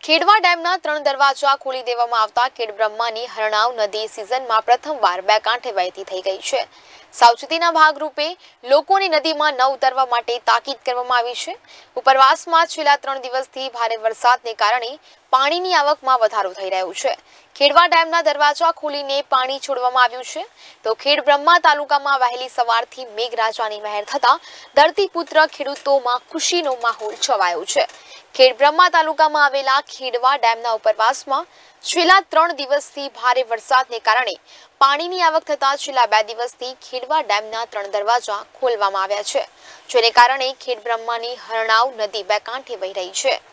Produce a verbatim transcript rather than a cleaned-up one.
ખેડવા ડેમના ત્રણ દરવાજા ખોલી દેવામાં આવતા ખેડબ્રહ્માની હરણાવ નદી સિઝનમાં પ્રથમવાર બે કાંઠે વહેતી થઈ ગઈ છે। સાવચેતીના ભાગરૂપે લોકોને નદીમાં ન ઉતરવા માટે તાકીદ કરવામાં આવી છે। ઉપરવાસમાં છેલ્લા ત્રણ દિવસથી ભારે વરસાદને કારણે પાણીની આવકમાં વધારો થઈ રહ્યો છે। ખેડવા ડેમના દરવાજા ખોલીને પાણી છોડવામાં આવ્યું છે તો ખેડબ્રહ્મા તાલુકામાં વહેલી સવારથી મેઘરાજાની મહેર થતા ધરતીપુત્ર ખેડૂતોમાં ખુશીનો માહોલ છવાયો છે। ખેડબ્રહ્મા તાલુકામાં આવેલા ખેડવા ડેમના ઉપરવાસમાં છેલ્લા ત્રણ દિવસથી ભારે વરસાદને કારણે પાણીની આવક થતા છેલ્લા બે દિવસથી ખેડવા ડેમના ત્રણ દરવાજા ખોલવામાં આવ્યા છે, જેને કારણે ખેડબ્રહ્માની હરણાવ નદી બે કાંઠે વહી રહી છે।